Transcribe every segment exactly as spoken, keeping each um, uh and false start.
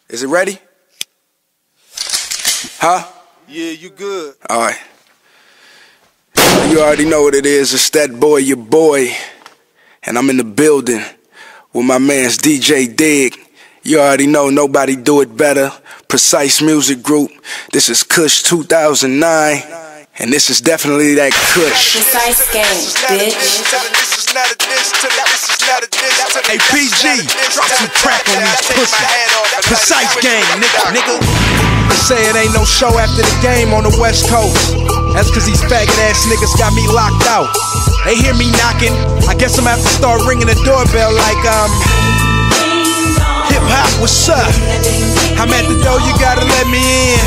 Is it ready? Huh? Yeah, you good. Alright. You already know what it is. It's that boy, your boy. And I'm in the building with my man's D J Dig. You already know, nobody do it better. Precise Music Group. This is Kush two thousand nine. And this is definitely that Kush. Precise Gang, bitch. Hey, P G, drop some crack on these pussy. Precise Gang, nigga, nigga. They say it ain't no show after the game on the West Coast. That's cause these faggot ass niggas got me locked out. They hear me knocking, I guess I'm gonna have to start ringing the doorbell like, um hip hop, what's up? I'm at the door, you gotta let me in.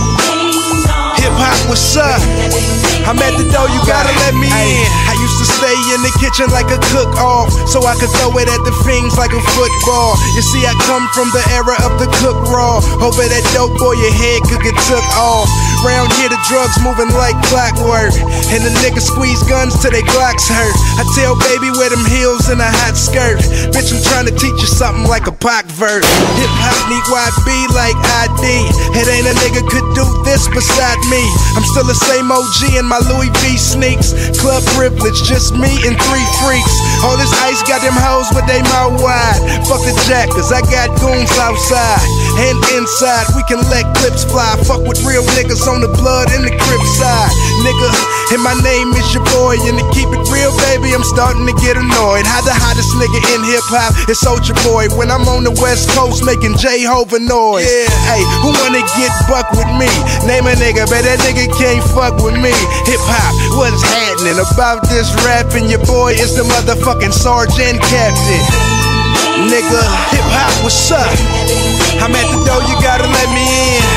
Hip hop, what's up? I'm at the door, you gotta let me in. I used to stay in the kitchen like a cook-off, so I could throw it at the fiends like a football. You see, I come from the era of the cook raw. Hoping that dope boy, your head could get took off. Round here the drugs moving like clockwork, and the niggas squeeze guns till they Glocks hurt. I tell baby wear them heels and a hot skirt. Bitch, I'm trying to teach you something like a Pac verse. Hip hop need Y B like I D. It ain't a nigga could do this beside me. I'm still the same O G in my Louis V sneaks. Club privilege, just me and three freaks. All this ice got them hoes with they mouth wide. Fuck the jackers, I got goons outside and inside. We can let clips fly. Fuck with real niggas on the blood and the crib side, nigga. And my name is your boy, and to keep it real, baby, I'm starting to get annoyed. How the hottest nigga in hip hop is Soulja Boy when I'm on the West Coast making J-Hova noise. Yeah. Hey, who wanna get buck with me? Name a nigga, but that nigga can't fuck with me. Hip hop, what's happening about this rapping? Your boy is the motherfucking sergeant captain, nigga. Hip hop, what's up? I'm at the door, you gotta let me in.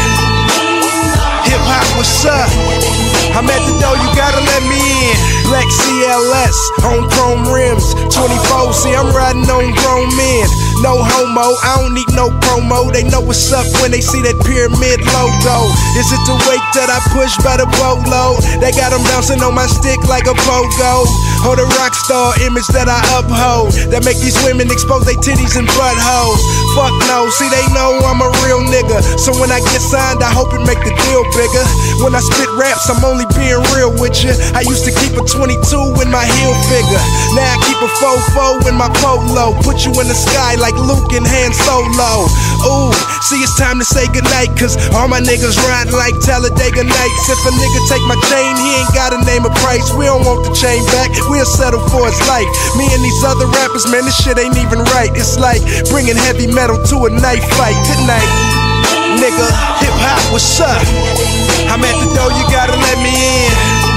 Hip hop, what's up? I'm at the door, you gotta let me in. Black C L S on chrome rims, twenty-four, see I'm riding on grown men. No homo, I don't need no promo. They know what's up when they see that pyramid logo. Is it the weight that I push by the boatload? They got them bouncing on my stick like a pogo. Or the rock star image that I uphold, that make these women expose their titties and buttholes. Fuck no, see they know I'm a real nigga, so when I get signed I hope it make the deal bigger. When I spit raps I'm only being real with you. I used to keep a twenty-two in my heel figure, now I keep a four four in my polo. Put you in the sky like Luke and Han Solo. Ooh, see it's time to say goodnight, cause all my niggas ride like Talladega Nights. If a nigga take my chain, he ain't gotta name a price. We don't want the chain back, we'll settle for his life. Me and these other rappers, man, this shit ain't even right. It's like bringing heavy metal to a knife fight. Good night, nigga. Hip hop, what's up? I'm at the door, you gotta let me in.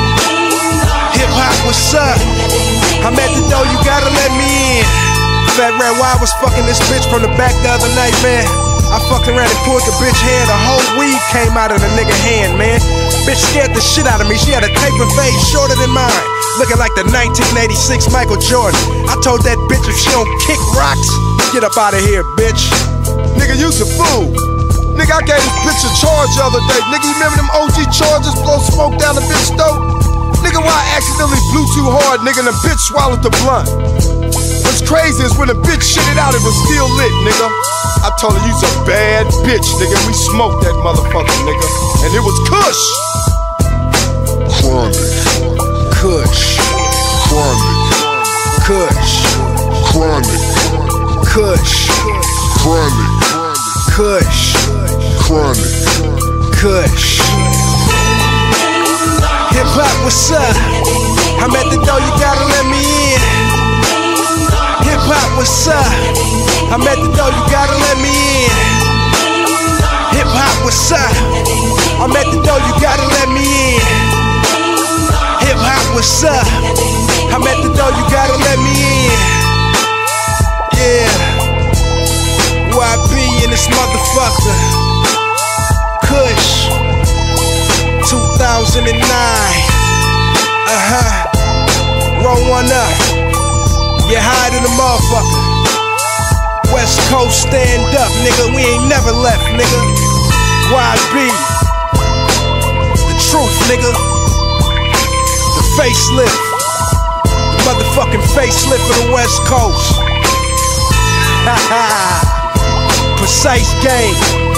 Hip hop, what's up? I'm at the door, you gotta let me in. Fat Red Wild was fucking this bitch from the back the other night, man. I fucked around and pulled the bitch hair, the whole weed came out of the nigga hand, man. Bitch scared the shit out of me, she had a taper face shorter than mine, looking like the nineteen eighty-six Michael Jordan. I told that bitch if she don't kick rocks, get up out of here, bitch. Nigga, you's a fool. Nigga, I gave this bitch a charge the other day. Nigga, you remember them O G charges, blow smoke down the bitch throat? Nigga, why I accidentally blew too hard, nigga, and the bitch swallowed the blunt. What's crazy is when the bitch shit it out, it was still lit, nigga. I told her you's a bad bitch, nigga. We smoked that motherfucker, nigga. And it was Kush. Chronic. Kush. Chronic. Kush. Chronic. Kush. Chronic. Kush. Chronic. Kush. Hip hop, what's up? I'm at the door, you gotta let me in. Hip hop, what's up? I'm at the door, you gotta let me in. Hip hop, what's up? I'm at the door, you gotta let me in. Hip hop, what's up? I'm at the door, you gotta let me in. Yeah, Y B in this motherfucker. Kush, two thousand nine. Uh huh. Roll one up. You hide in the motherfucker. West Coast stand up, nigga. We ain't never left, nigga. Y B. The truth, nigga. The facelift. The motherfucking facelift of the West Coast. Ha ha. Precise Gang.